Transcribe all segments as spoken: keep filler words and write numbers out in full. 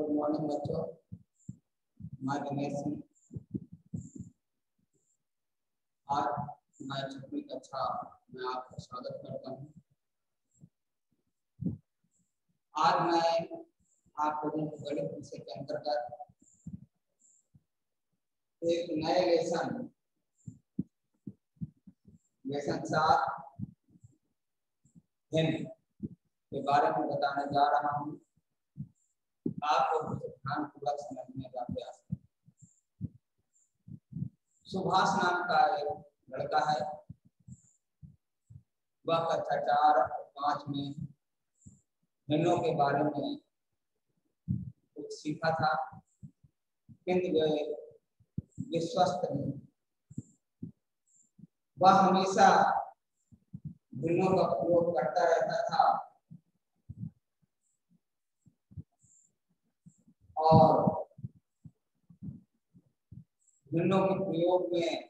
Good morning बच्चों, मैं दिनेश सिंह। आज मैं छठवीं कक्षा में आपका स्वागत करता हूँ। आज मैं आप लोगों को गणित विषय के अंतर्गत एक नए लेसन लेसन सात भिन्न के बारे में बताने जा रहा हूँ। आप लोग ध्यानपूर्वक समझने का प्रयास करें। सुभाष नाम का एक लड़का है। वह कक्षा चार और पांच में भिन्नों के बारे में कुछ सीखा था, किंतु वे विश्वस्त नहीं। वह हमेशा भिन्नों का प्रयोग करता रहता था और भिन्नों के प्रयोग में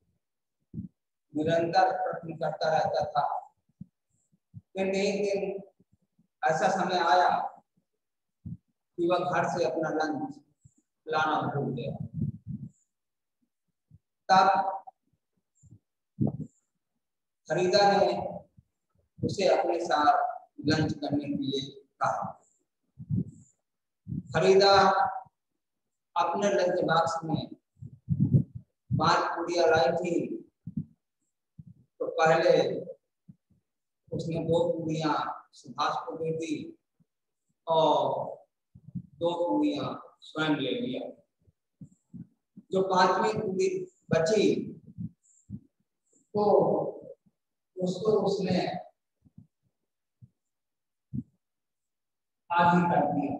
निरंतर प्रयत्न करता रहता था। किंतु एक दिन ऐसा समय आया कि वह घर से अपना लंच लाना भूल गया। तब फरीदा ने उसे अपने साथ लंच करने के लिए कहा। फरीदा अपने लंच बॉक्स में पांच पूरियां लाई थी, तो पहले उसने दो पूरियां सुभाष को दे दी और दो पूरियां स्वयं ले लिया। जो पांचवी पूरी बची तो उसको उसने आधी कर दिया।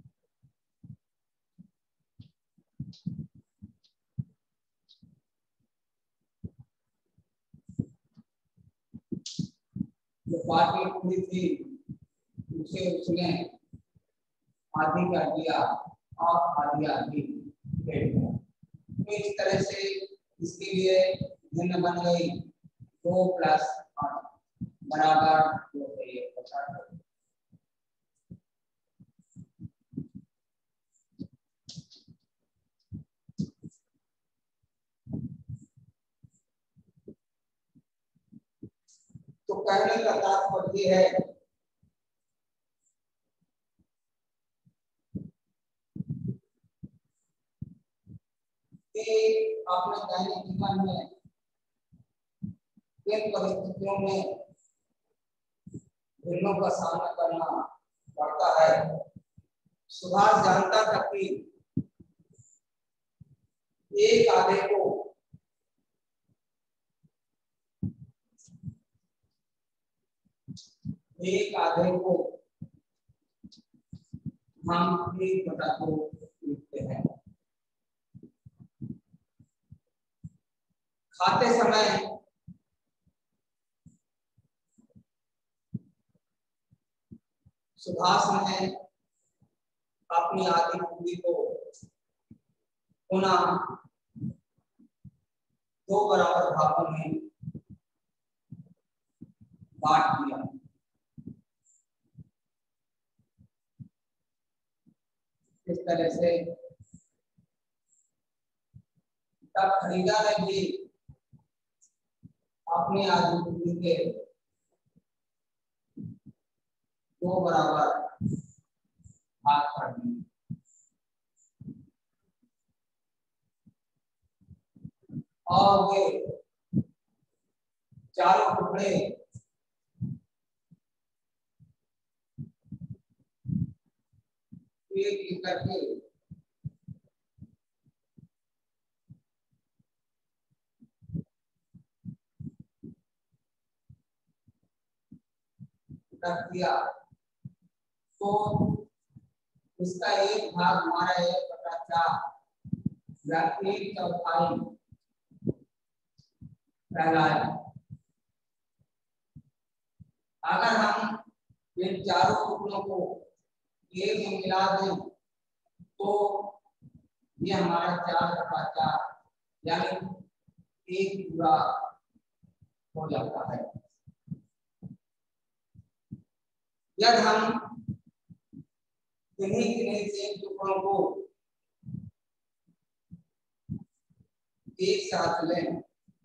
जो पांचवी पूरी थी उसे उसने आधी कर दिया और आधी आधी ले लिया। तो इस तरह से इसके लिए भिन्न बन गई। दो प्लस आठ बराबर दो से एक पचास। तो कहने का तात्पर्य है कि अपने दैनिक जीवन में किन परिस्थितियों में भिन्नों का सामना करना पड़ता है। सुभाष जानता था कि एक आधे को एक आधे को हम एक बटा दो लिखते हैं। खाते समय सुभाष ने अपनी आधी पूरी को पुनः दो बराबर भागों में बांट दिया। इस तरह से तब फरीदा ने भी अपनी आधी पूरी के दो बराबर भाग कर दिए। और वे चारों टुकड़े एक एक करके रख दिया। तो इसका एक भाग हमारा एक बटा चार या एक चौथाई कहलाए। अगर हम इन चारों टुकड़ों को एक में मिला दें तो ये हमारा चार बटा चार यानी एक पूरा हो जाता है। यदि हम किन्हीं किन्हीं सेम टुकड़ों को एक साथ लें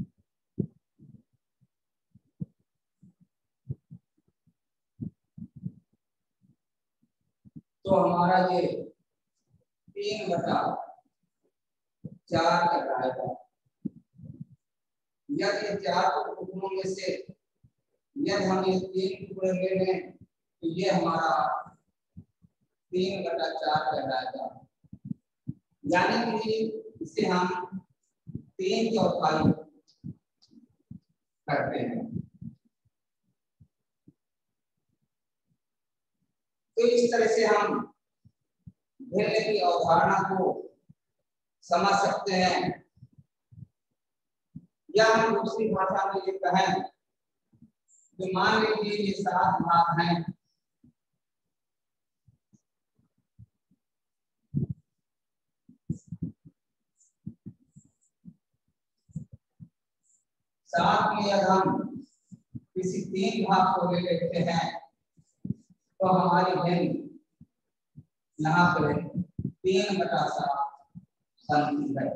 तो हमारा ये तीन बटा चार कहलाएगा। यदि ये चार टुकड़ों में से यदि हम ये तीन टुकड़े ले लें तो ये हमारा तीन बटा चार कहलाएगा। यानी कि इसे हम तीन चौथाई करते हैं। तो इस तरह से हम भिन्न की अवधारणा को समझ सकते हैं। या हम दूसरी भाषा में ये कहें तो मान लीजिए ये सात भाग हैं, सात में यदि हम किसी तीन भाग को ले लेते हैं तो हमारी भिन्न यहाँ पर तीन बटा सात बनती है।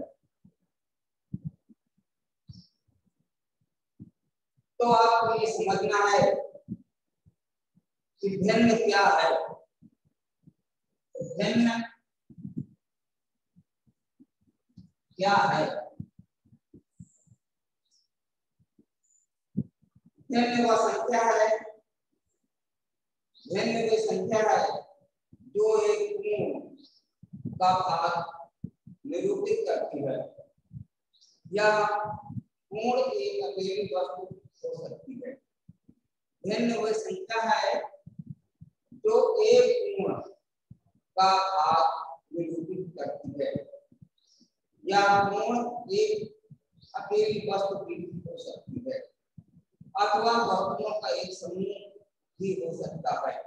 तो आपको ये समझना है कि भिन्न क्या है। भिन्न क्या है? भिन्न वह संख्या है, भिन्न वे संख्या है जो एक पूर्ण का भाग निरूपित करती है या पूर्ण एक अकेली वस्तु हो सकती है। भिन्न वह संख्या है जो एक पूर्ण का भाग निरूपित करती है या पूर्ण एक अकेली वस्तु भी हो सकती है अथवा वस्तुओं का एक समूह भी हो सकता है,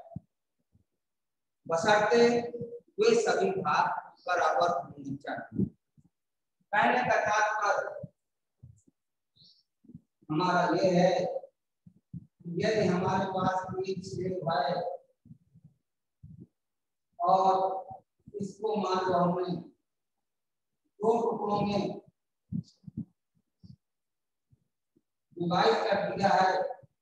बशर्ते वे सभी भाग बराबर होने चाहिए। कहने का तात्पर्य हमारा ये है यदि हमारे पास एक सेब है और इसको मान लो हमने दो टुकड़ों में डिवाइड कर दिया है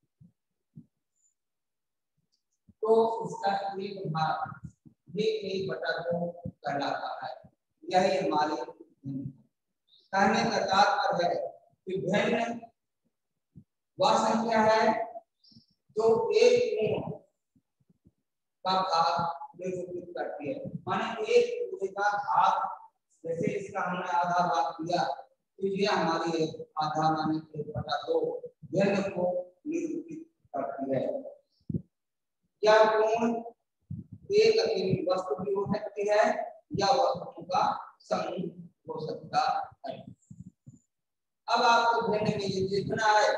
तो इसका एक भाग एक एक बटा दो कहलाता है। यही हमारे कहने का तात्पर्य है कि भिन्न वह संख्या है जो एक पूर्ण का भाग निरूपित करती है। माने एक पूरे का भाग, जैसे इसका हमने आधा भाग दिया तो ये हमारी आधा माने एक बटा दो भिन्न को निरूपित करती है। या पूर्ण एक अकेली वस्तु भी हो सकती है या वस्तुओं का समूह हो सकता है। अब आपको भिन्न में ये देखना है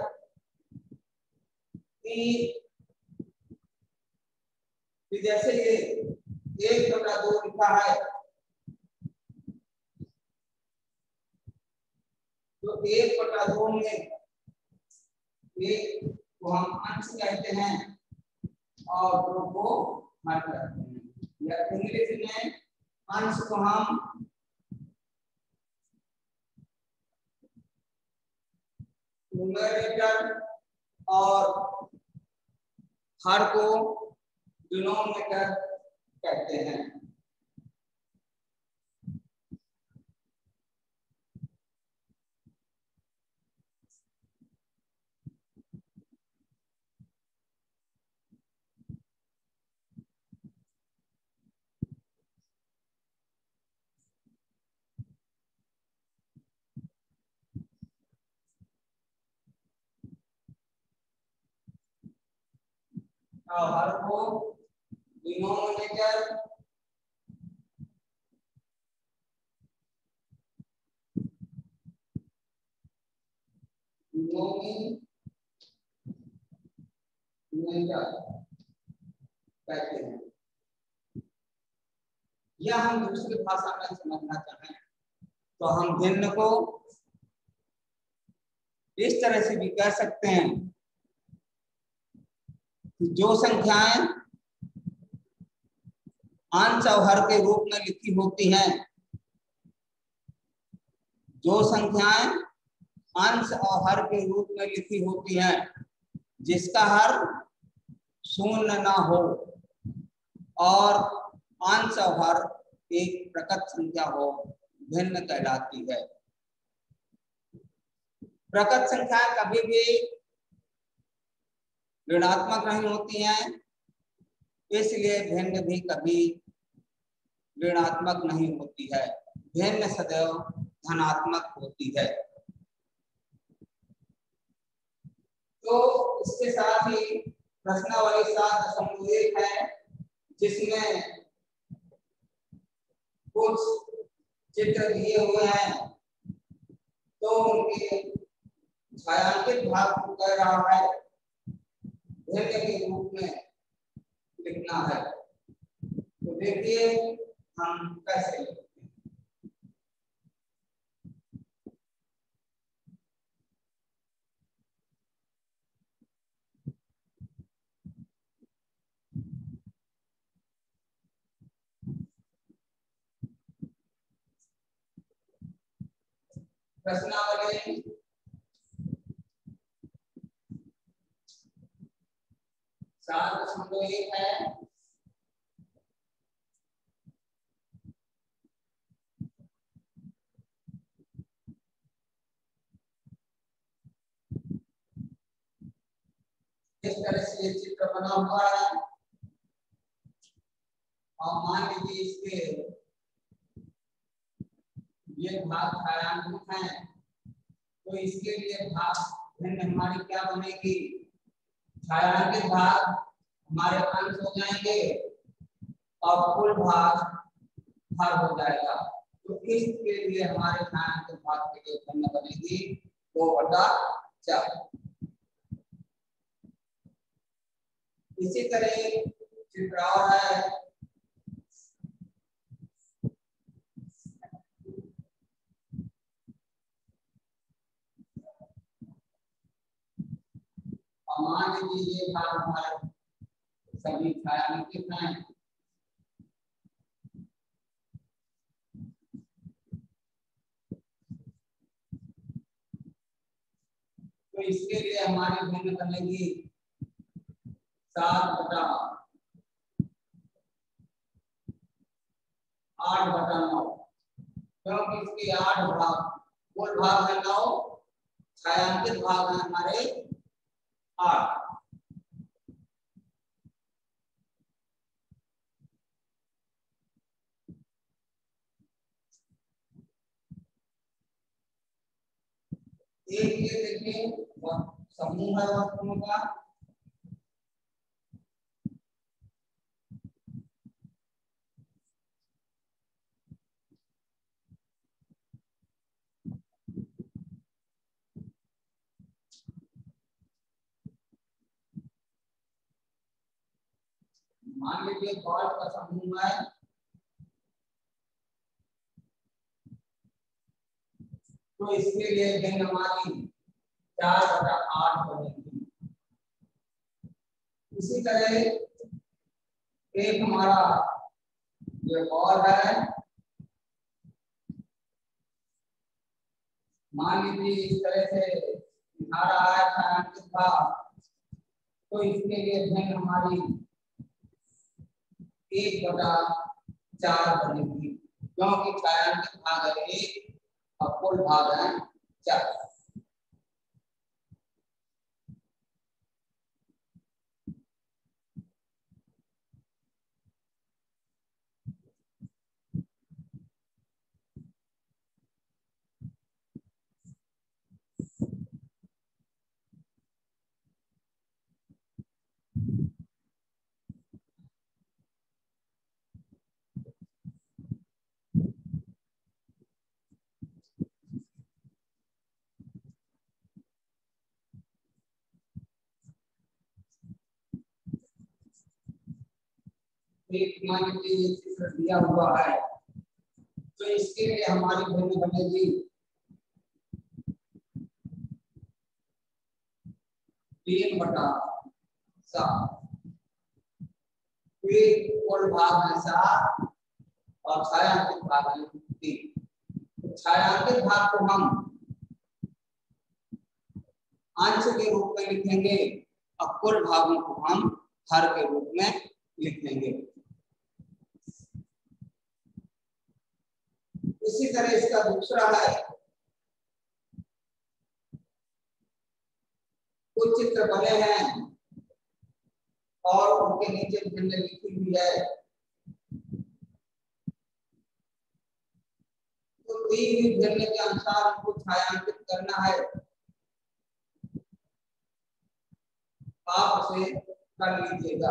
कि जैसे ये एक बटा दो लिखा है तो एक बटा दो में एक को हम अंश कहते हैं और दो को हर कहते हैं। या इंग्लिश में अंश को हम न्यूमरेटर और हर को डिनोमिनेटर कहते हैं। और हर को डिनोमिनेटर डिनोमिनेटर कहते हैं। या हम दूसरी भाषा में समझना चाहें तो हम भिन्न को इस तरह से भी कह सकते हैं कि जो संख्याएं अंश और हर के रूप में लिखी होती हैं। जो संख्याएं अंश और हर के रूप में लिखी होती हैं, जिसका हर शून्य ना हो और अंश और हर एक प्रकट संख्या हो, भिन्न कहलाती है। प्रकट संख्या कभी भी ऋणात्मक नहीं होती हैं, इसलिए भिन्न भी कभी ऋणात्मक नहीं होती है। भिन्न सदैव धनात्मक होती है। तो इसके साथ ही प्रश्नावली सात दशमलव एक है, जिसमें कुछ चित्र दिए हुए हैं, तो उनके छायांकित भाग को कह रहा है भिन्न के रूप में लिखना है। तो देखिए हम कैसे लिखते हैं। प्रश्नावली सात दशमलव एक है। इस तरह से ये चित्र बना हुआ है और मान लीजिए इसके ये भाग छायांकित हैं, तो इसके लिए भाग भिन्न हमारी क्या बनेगी? छायांकित भाग हमारे अंश हो जाएंगे और कुल भाग हर हो जाएगा। तो इसके लिए हमारे छायांकित भाग के लिए भिन्न बनेगी दो बटा चार। इसी तरह चित्र और है, मान लीजिए ये भाग हमारे सभी छायांकित हैं, तो इसके लिए हमारी भिन्न बनेगी सात बटा आठ बटा नौ, क्योंकि इसके आठ भाग कुल भाग है नौ, छायांकित भाग है हमारे आठ। एक ये देखिए समूह है वस्तुओं का, मान लीजिए बॉल का समूह है, तो इसके लिए भिन्न हमारी चार बटा आठ बनेगी। इसी तरह एक हमारा ये बॉल है, मान लीजिए इस तरह से दिखा रहा है छायांकित भाग, तो इसके लिए भिन्न हमारी एक बटा चार बनेगी, क्योंकि छायांकित भाग है एक और कुल भाग है चार। एक मान लीजिए चित्र दिया हुआ है, तो इसके लिए हमारी भिन्न बनेगी तीन बटा सात। फिर कुल भाग है सात और छायांकित भाग है तीन। तो छायांकित भाग को हम अंश के रूप में लिखेंगे और कुल भागों को हम हर के रूप में लिखेंगे। इसी तरह इसका दूसरा है, कुछ चित्र बने हैं और उनके नीचे भिन्न लिखी हुई है, तो दी हुई भिन्न के अनुसार उनको छायांकित करना है। आप उसे कर लीजिएगा।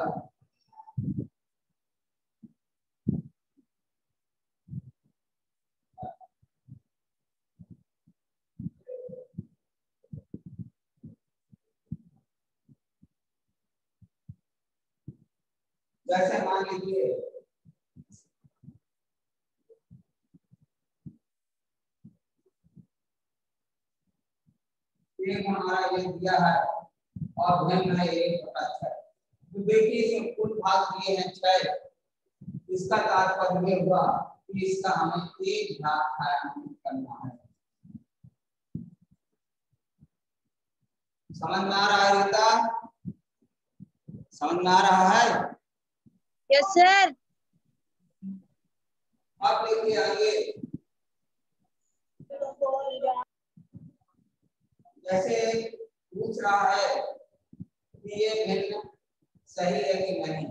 जैसे मान लीजिए एक हमारा ये दिया है और भिन्न है एक बटा छह। तो देखिए इसमें कुल भाग दिए हैं छह। इसका तात्पर्य ये हुआ कि इसका हमें एक भाग छायांकित करना है। समझ में आ रहा है रीता? समझ में आ रहा है? Yes sir. अब देखिए आगे, जैसे पूछ रहा है कि ये भिन्न सही है कि नहीं।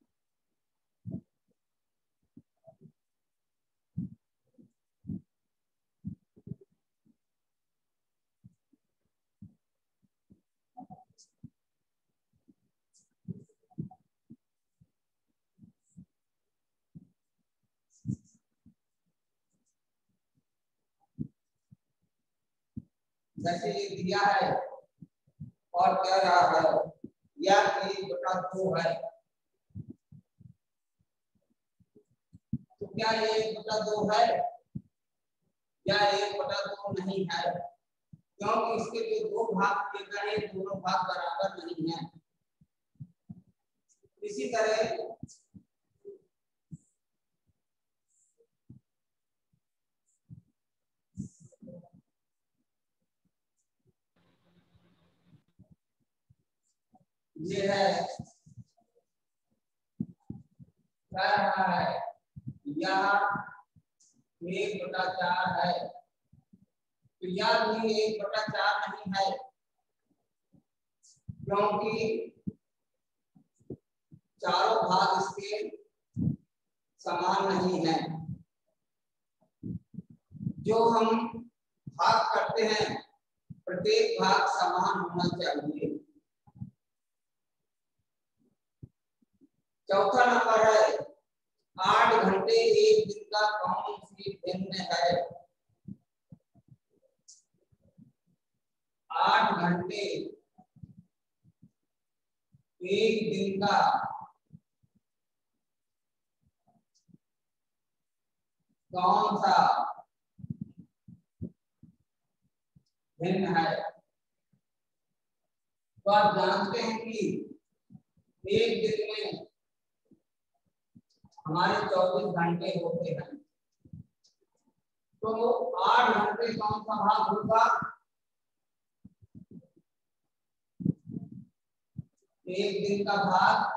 जैसे ये दिया है और कह रहा है या एक बटा दो है, तो क्या ये एक बटा दो है या एक बटा दो नहीं है? क्योंकि इसके जो दो भाग किए गए हैं दोनों भाग बराबर नहीं है। इसी तरह ये है, कह रहा है यह एक बटा चार है, तो यह भी एक बटा चार नहीं है, क्योंकि चारों भाग इसके समान नहीं है। जो हम भाग करते हैं प्रत्येक भाग समान होना चाहिए। चौथा नंबर है, आठ घंटे एक दिन का कौन सी भिन्न है? आठ घंटे एक दिन का कौन सा भिन्न है? तो आप जानते हैं कि एक दिन में हमारे चौबीस घंटे होते हैं, तो आठ घंटे कौन सा भाग होगा? एक दिन का भाग।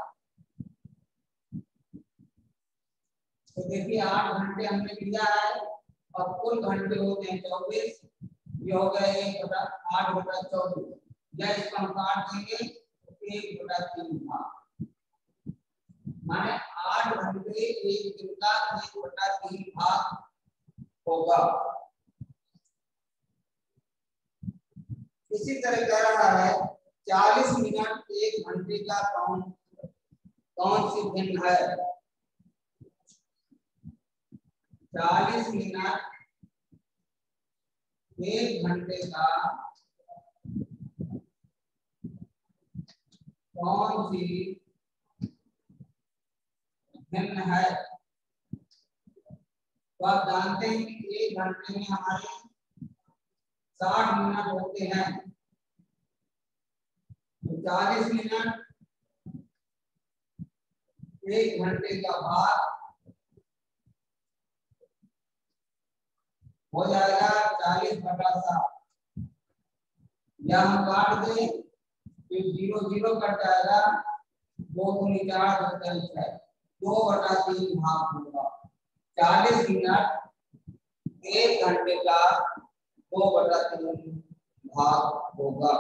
तो देखिए आठ घंटे हमने लिया है और कुल घंटे होते हैं चौबीस। ये हो गया एक बटा आठ बटा चौबीस, या इसको हम काट देंगे एक बटा तीन भाग, माने आठ घंटे एक दिन का एक बटा तीन भाग होगा। इसी तरह कह रहा है चालीस मिनट एक घंटे का कौन कौन सी भिन्न है? चालीस मिनट एक घंटे का कौन सी भिन्न है? तो आप जानते हैं कि एक घंटे में हमारे साठ मिनट होते हैं, तो चालीस मिनट एक घंटे का भाग हो जाएगा चालीस बटा सात। या हम काट दें तो जीरो जीरो कट जाएगा, दो दूनी चार बटा छह, दो बटा तीन भाग होगा। चालीस मिनट एक घंटे का दो बटा तीन भाग होगा।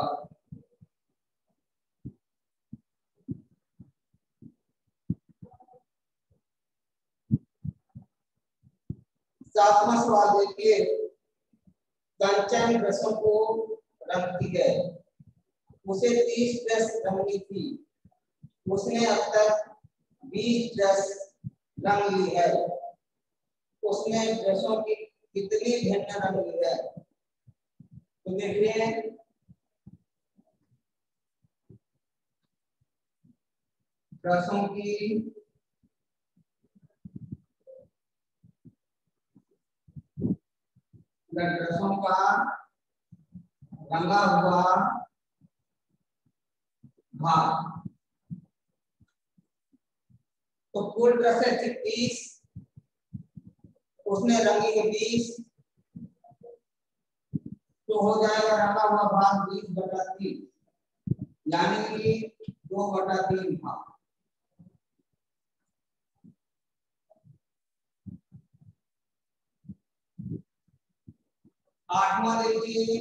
सातवां सवाल देखिए, कंचन ब्रशों को रखती है, उसे तीस ब्रश रंगनी थी, उसने अब तक बीस ब्रश रंग ली है, उसने ब्रशों की कितनी भिन्न रंग ली है? तो देखिए ब्रशों की ब्रशों का रंगा हुआ भाग, तो कुल ब्रश है तीस, उसने रंगी है बीस, तो हो जाएगा रंगा हुआ भाग बीस बटा तीन, यानी कि दो बटा तीन भाग। आठवां देखिए,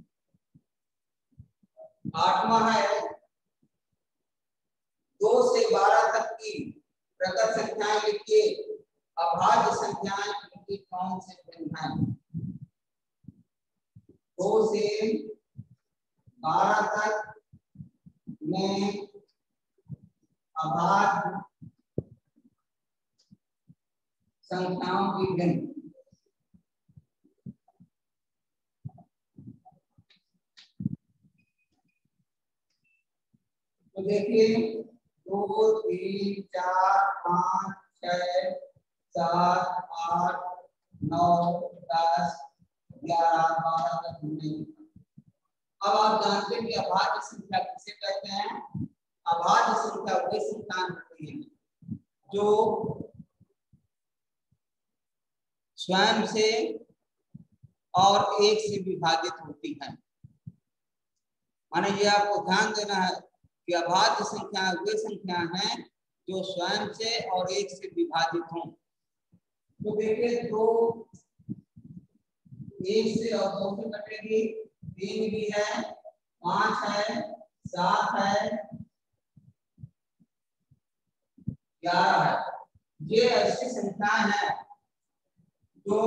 आठवां है दो से बारह तक की प्रकट संख्याएं लिखिए, अभाज्य संख्याएं इनकी कौन से भिन्न हैं? दो से बारह तक में अभाज्य संख्याओं की भिन्न। तो देखिए दो तीन चार पाँच छह सात आठ नौ दस ग्यारह बारह तक हमने। अब आप जानते हैं कि अभाज्य संख्या किसे कहते हैं? अभाज्य संख्या वही संख्या होती है जो स्वयं से और एक से विभाजित होती है। माने ये आपको ध्यान देना है कि अभाज्य संख्या वे संख्या हैं जो स्वयं से और एक से विभाजित हों। तो देखिए दो एक से और दो से कटेगी, तीन भी है, पांच है, सात है, ग्यारह है। ये ऐसी संख्या है जो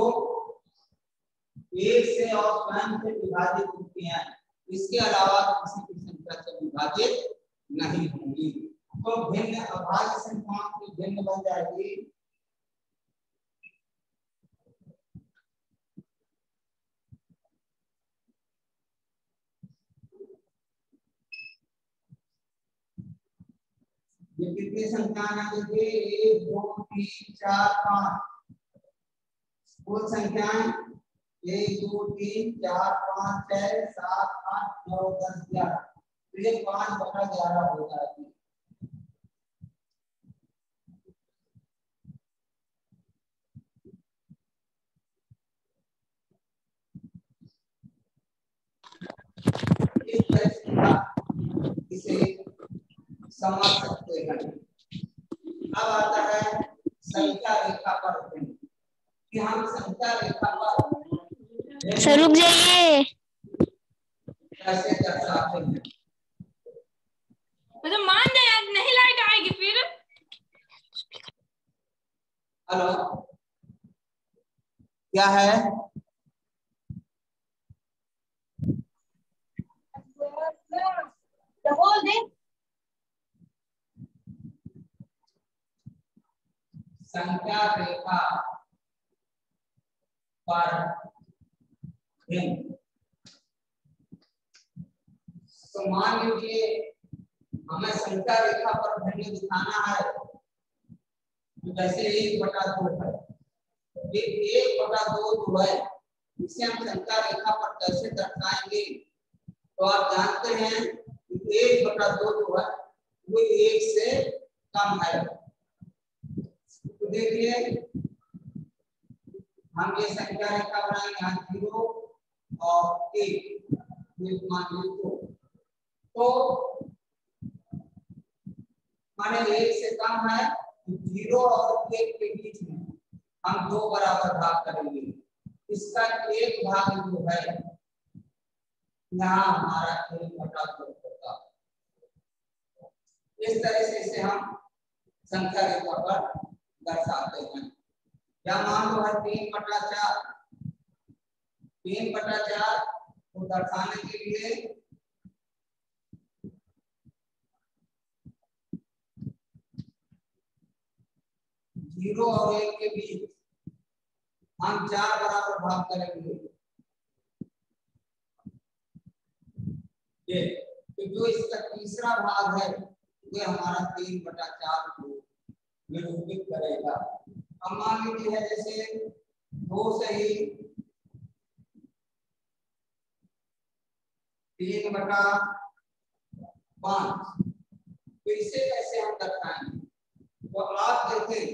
एक से और स्वयं से विभाजित होती हैं, इसके अलावा किसी की संख्या से विभाजित नहीं होंगी। तो भिन्न अभाज्य संख्याओं की भिन्न बन जाएगी ये कितनी संख्या है? देखिए एक दो तीन चार पाँच, कुल संख्याएं एक दो तीन चार पाँच छह सात आठ नौ दस ग्यारह, तो ये पाँच बटा ग्यारह हो जाएगी। इस तरह से इसे समझ सकते हैं। अब आता है संख्या रेखा पर कि हम संख्या रेखा पर सर रुक जाइए, कैसे दर्शाते हैं। मतलब मान जाए आज नहीं लाइट आएगी फिर। हेलो क्या है? संख्या रेखा पर भिन्न। तो मान लीजिए हमें संख्या रेखा पर भिन्न दिखाना है, तो जैसे एक बटा दो है, ये एक बटा दो जो है इसे हम संख्या रेखा पर कैसे दर्शाएंगे? तो आप जानते हैं कि एक बटा दो जो है वो एक से कम है, देखिए हम ये संख्या रेखा बनाएंगे, यहाँ जीरो और एक मान लो तो माने एक से कम है, जीरो और एक के बीच में हम दो बराबर भाग करेंगे। इसका एक भाग जो है यहाँ हमारा एक बटा दो होगा। इस तरह से इसे हम संख्या रेखा पर दर्शाते हैं। या मान लो है तीन बटा चार, तीन बटा चार को दर्शाने के लिए जीरो और एक के बीच हम चार बराबर भाग करेंगे। ये तो जो इसका तीसरा भाग है ये हमारा तीन बटा चार को निरूपित करेगा। अब मान लीजिए है जैसे दो से ही तीन बटा पांच, तो इसे कैसे हम दर्शाएंगे? तो आप देखें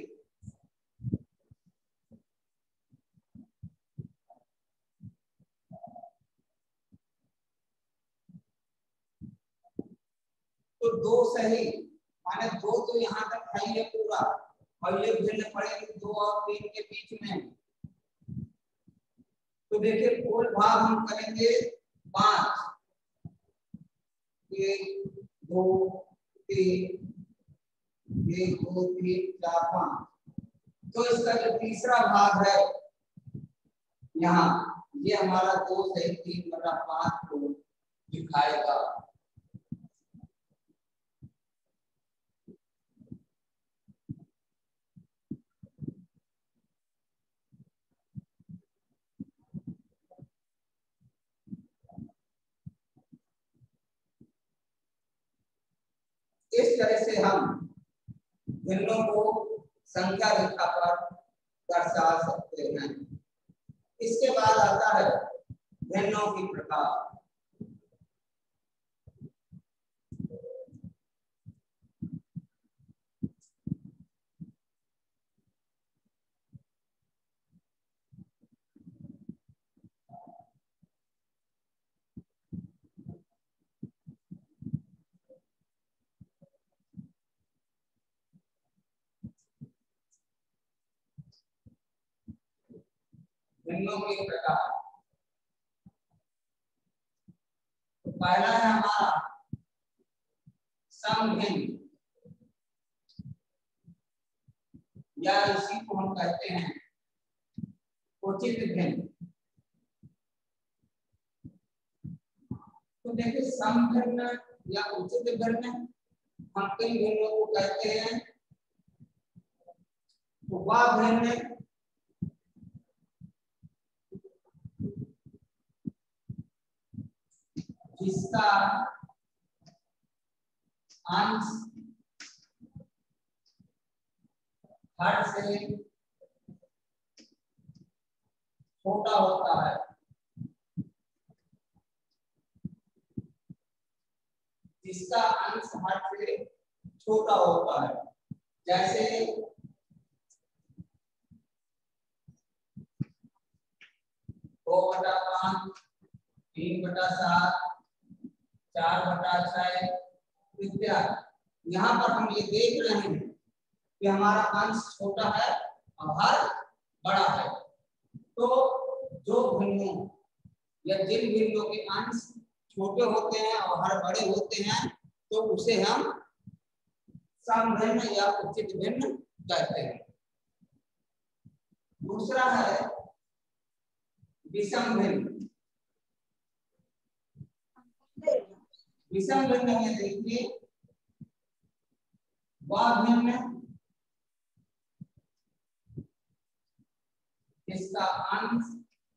तो दो सही माने दो तो यहाँ तक है ये पूरा, और ये भिन्न पड़ेगी दो और तीन के बीच में। तो देखिए कुल भाग हम करेंगे पांच, एक दो तीन, एक दो तीन चार पांच। तो इसका जो तीसरा भाग है यहाँ ये हमारा दो सही तीन बटा पांच को दिखाएगा। इस तरह से हम भिन्नों को संख्या रेखा पर दर्शा सकते हैं। इसके बाद आता है भिन्नों की प्रकार। भिन्नों के प्रकार तो पहला है हमारा समभिन्न, या इसी को हम कहते हैं उचित भिन्न। तो देखिए समभिन्न या उचित भिन्न हम किन भिन्नों को कहते हैं? तो वह भिन्न जिसका अंश हर से छोटा होता है। जिसका अंश हर से छोटा होता है, जैसे दो बटा पांच, तीन बटा सात, चार बटा छह इत्यादि। यहाँ पर हम ये देख रहे हैं कि हमारा अंश छोटा है और हर बड़ा है। तो जो भिन्नों या जिन भिन्नों के अंश छोटे होते हैं और हर बड़े होते हैं तो उसे हम समभिन्न या उचित भिन्न कहते हैं। दूसरा है विषम भिन्न। विषम भिन्न में देखिए वह भिन्न इसका अंश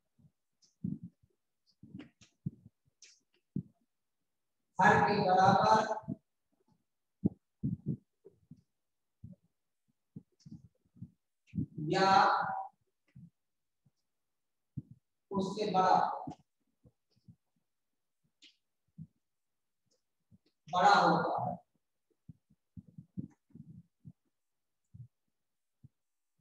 हर के बराबर या उससे बड़ा बड़ा होता है।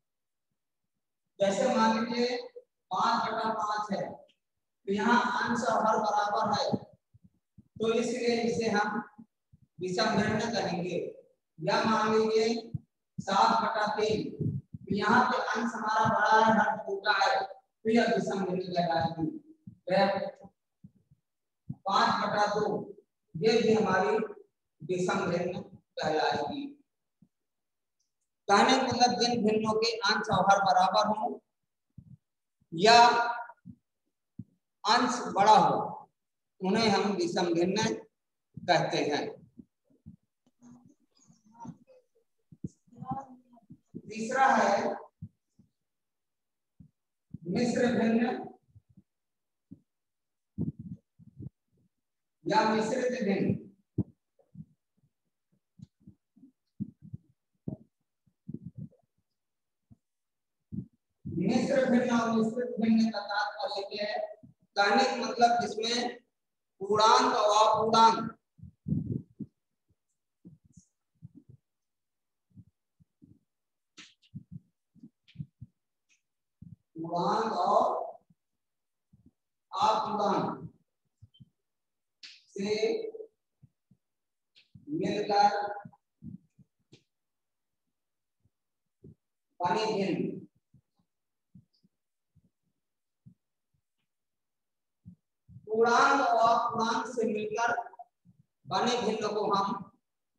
जैसे मान लीजिए पांच बटा पांच है, तो यहाँ अंश और हर बराबर है, तो इसलिए इसे हम विषम भिन्न कहेंगे। या मान लीजिए सात बटा तीन, तो यहाँ पे अंश हमारा बड़ा है, हर छोटा है, तो यह विषम भिन्न कहलाएगी। पांच बटा दो, ये भी हमारी विषम भिन्न कहलाएगी। कहने का मतलब जिन भिन्नों के अंश और हर बराबर हो या अंश बड़ा हो, उन्हें हम विषम भिन्न कहते हैं। तीसरा है मिश्र भिन्न या मिश्रित भिन्न। मिश्र भिन्न और मिश्रित भिन्न का तात्पर्य है, कहने का मतलब जिसमें पूर्णांक और अपूर्णांक पूर्णांक और अपूर्णांक से मिलकर बने भिन्न। पूर्णांक और अपूर्णांक से मिलकर बने भिन्न को हम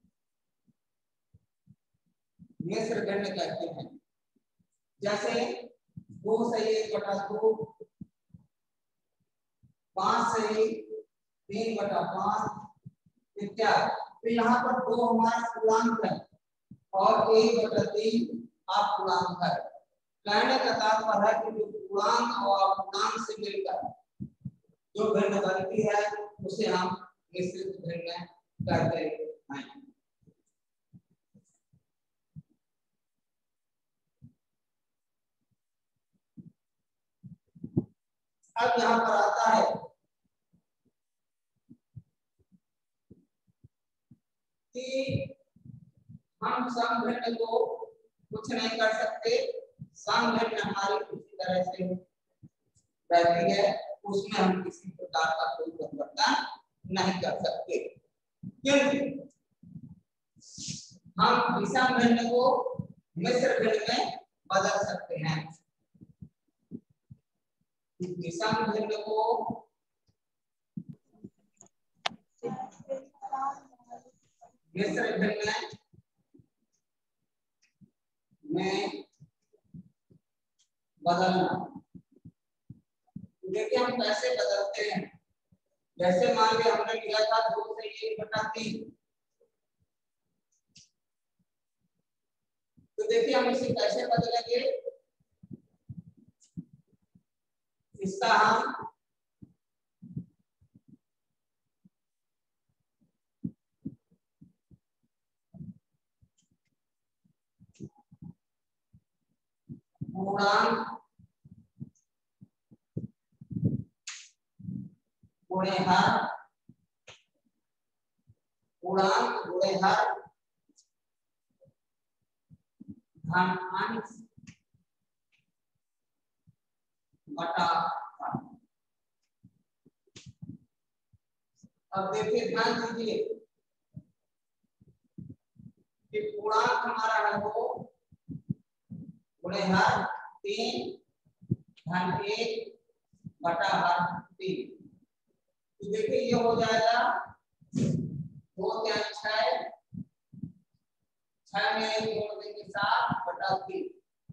मिश्र भिन्न कहते हैं। जैसे दो से एक बटा दो, पांच से तीन बटा पांच इत्यादि। तो यहाँ पर दो हमारा पूर्णांक है और एक बटा तीन अपूर्णांक है। कहने का तात्पर्य है कि जो पूर्णांक और अपूर्णांक से मिलकर जो भिन्न बनती है उसे हम मिश्रित भिन्न कहते हैं। अब यहाँ पर आता है कि हम सम भिन्न को कुछ नहीं कर सकते, सम भिन्न हमारी किसी तरह से रहती है, उसमें हम किसी प्रकार का कोई परिवर्तन नहीं कर सकते, क्योंकि हम विषम भिन्न को मिश्र भिन्न में बदल सकते हैं। विषम भिन्न को मिश्र भिन्न में बदलना। देखिए हम कैसे बदलते हैं। जैसे मान लीजिए हमने लिया था दो से एक बटा तीन, तो देखिए हम इसे कैसे बदलेंगे। इसका हम पूर्णांक गुणे हर, पूर्णांक गुणे हर धन अंश बटा हर। अब देखिए ध्यान दीजिए कि पूर्णांक हमारा है दो गुणे हर तीन धन एक बटा हर तीन। तो देखिए ये हो जाएगा दो क्या छह, छह में एक जोड़ देंगे सात बटा तीन।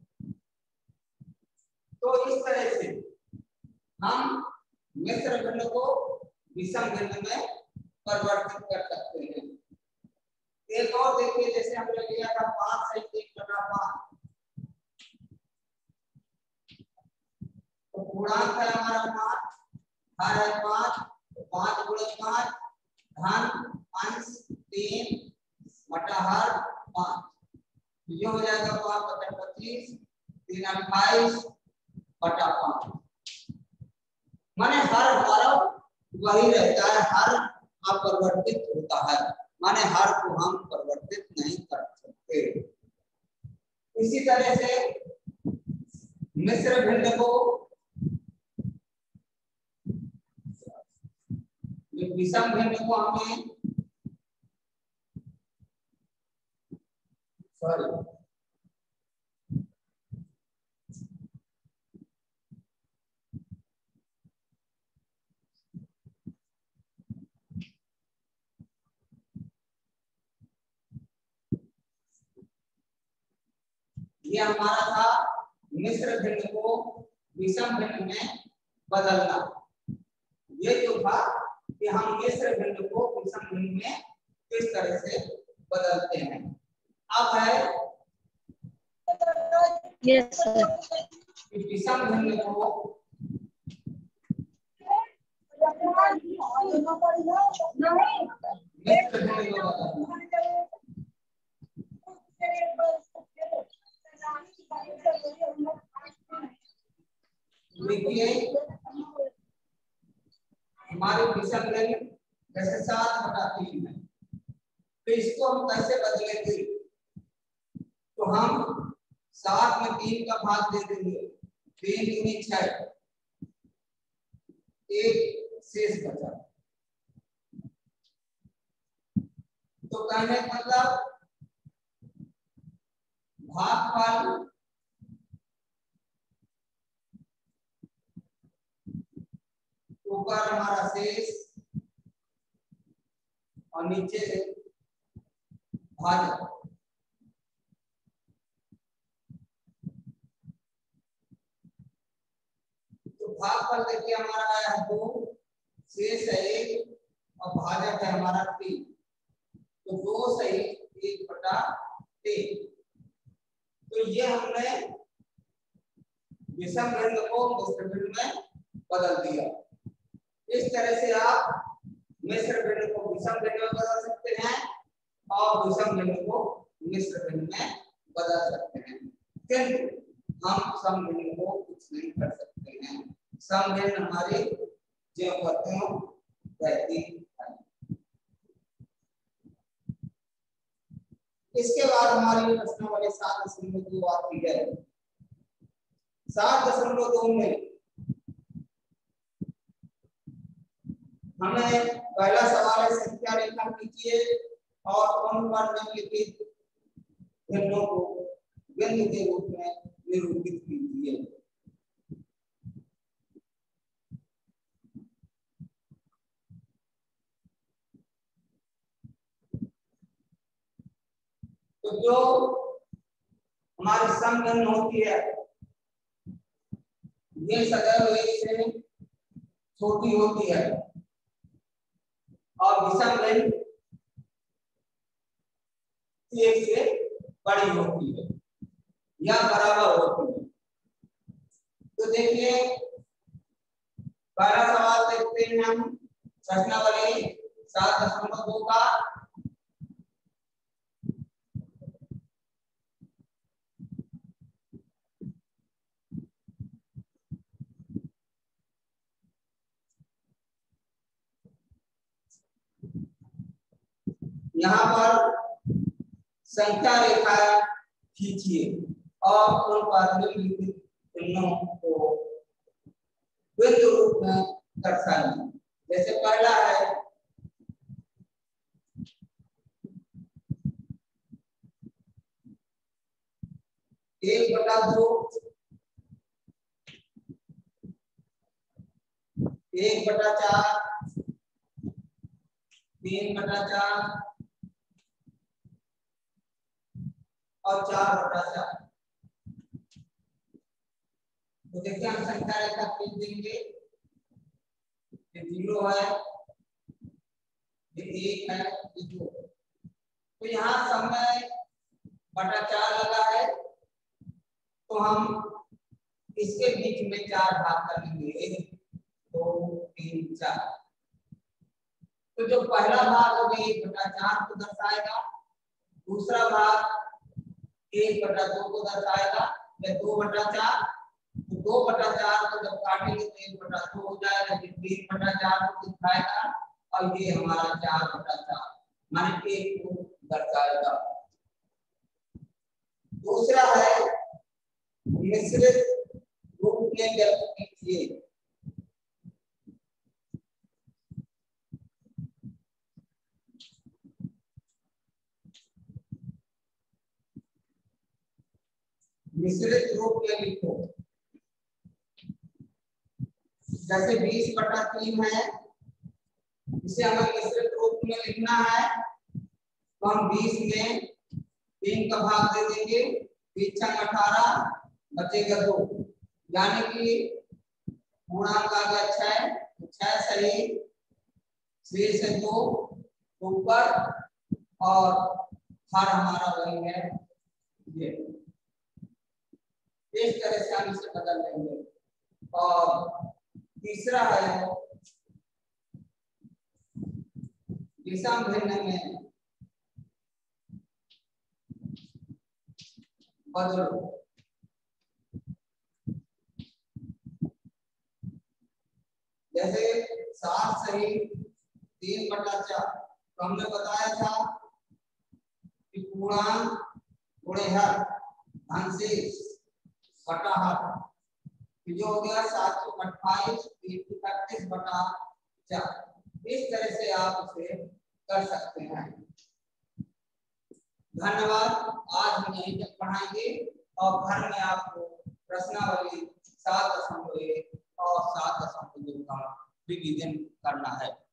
तो इस तरह से हम मिश्र भिन्न को विषम भिन्न में परिवर्तित कर सकते हैं। एक और देखिए, जैसे हमने लिया था पांच से एक बटा पांच, तो पूर्णांक है हमारा पांच, हर है पांच, पांच गुणे पांच धन अंश तीन बटा हर पांच। ये हो जाएगा पांच बटा पच्चीस, तीन अट्ठाईस बटा पांच। माने हर हमारा वही रहता है, हर अपरिवर्तित होता है, माने हर को हम परिवर्तित नहीं कर सकते। इसी तरह से मिश्र भिन्न को विषम भिन्न को हमें सॉरी ये हमारा था मिश्र भिन्न को विषम भिन्न में बदलना। ये जो था कि हम मिश्र भिन्न को विषम भिन्न में किस तरह से बदलते हैं। अब है यस सर। विषम भिन्न को मिश्र भिन्न में बदलना। देखिए हमारे विषम भिन्न जैसे सात बटा तीन है, तो इसको हम कैसे बदलेंगे? तो हम सात में तीन का भाग दे देंगे, तीन दूनी छह, एक शेष बचा। तो कहने का मतलब भागफल ऊपर हमारा शेष और नीचे भाजक। तो भागफल देखिए हमारा आया है दो, शेष है एक और भाजक है हमारा तीन। तो दो से एक बटा तीन। तो ये हमने विषम भिन्न को मिश्र भिन्न में बदल दिया। इस तरह से आप मिश्र भिन्न को विषम भिन्न में बदल सकते हैं और विषम भिन्न को मिश्र भिन्न में बदल सकते हैं, किंतु हम सम भिन्न को कुछ नहीं कर सकते हैं। सम भिन्न हमारे जो होते हैं रहती है। इसके बाद हमारी प्रश्न वाले सात दशमलव दो आती है। सात दशमलव दो में हमें पहला सवाल है संख्या रेखा कीजिए और कौन पर निम्नलिखित भिन्नों को बिंदु के रूप में निरूपित कीजिए। तो जो हमारी सम भिन्न होती है ये सदैव एक से छोटी होती है और विषम भिन्न एक से बड़ी होती है या बराबर होती है। तो देखिए पहला सवाल देखते हैं हम प्रश्नावली सात दशमलव दो का। यहाँ पर संख्या रेखा खींचिए और उन पर निम्नलिखित भिन्नों को बिंदु रूप में दर्शाइए। जैसे पहला है एक बटा दो, एक बटा चार, तीन बटा चार और चार बटा चार। तो देखिए हम संख्या रेखा खींच देंगे। ये जीरो है, ये एक है, ये दो। तो यहाँ समय बटा चार लगा है तो हम इसके बीच में चार भाग कर लेंगे, एक दो तीन चार। तो जो पहला भाग होगा एक बटा चार को दर्शाएगा, दूसरा भाग एक बटा दो को दर्शाएगा या दो बटा चार। तो दो बटा चार को जब काटेंगे तो एक बटा दो हो जाएगा, ये तीन बटा चार को दिखाएगा और ये हमारा चार बटा चार माने एक को दर्शाएगा। दूसरा है मिश्रित कितने व्यक्ति थे? मिश्रित रूप में लिखो। जैसे बीस बटा तीन है, इसे हमें मिश्रित रूप में लिखना है, तो हम बीस में तीन का भाग दे देंगे, बीस छंग अठारह, बचेगा दो, यानी कि पूर्णांक आ गया छह, छह सही, छह से दो ऊपर, और हर हमारा वही है ये। इस तरह से हम इसे बदल लेंगे। और तीसरा है विषम भिन्न में बदलो। जैसे सात सही तीन बटा चार, तो हमने बताया था कि पूर्णांक गुणे हर धन से बटा हर, जो हो गया सात सौ अट्ठाईस इकतीस बटा चार। इस तरह से आप उसे कर सकते हैं। धन्यवाद। आज हम यहीं तक पढ़ाएंगे और घर में आपको प्रश्नावली सात दशमलव एक और सात दशमलव दो का रिवीजन करना है।